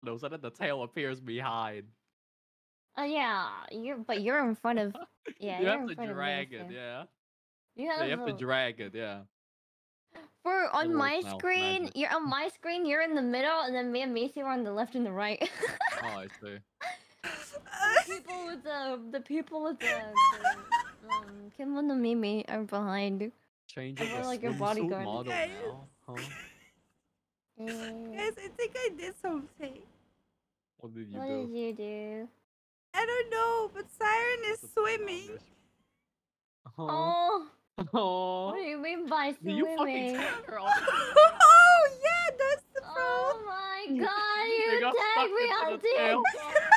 No, so that the tail appears behind. Yeah, you're in front of. Yeah, You you're have in to front of drag it, Misu. yeah. You Yeah, you have have to drag it, yeah. for It on works my now. screen. Magic. You're on my screen. You're in the middle, and then me and Macy are on the left and the right. Oh, I see. The people with the Kim and Mimi are behind. Changing We're the like your swimsuit bodyguard. model Guys. now, huh? Guys, I think I did something. What did you What do? did you do? I don't know, but Siren is swimming. Oh, Oh. what do you mean by Do you fucking swimming? tag her off? Oh yeah, that's the problem. Oh my god, They you got stuck tagged me into on the tail. TikTok.